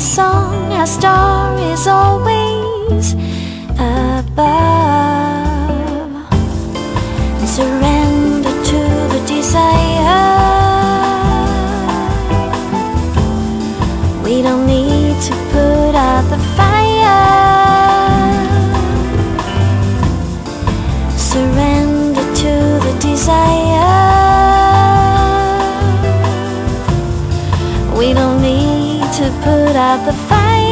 our song, our star is always above. And surrender to the desire. We don't need to put out the fire. Surrender to the desire. We don't need to put out the fire.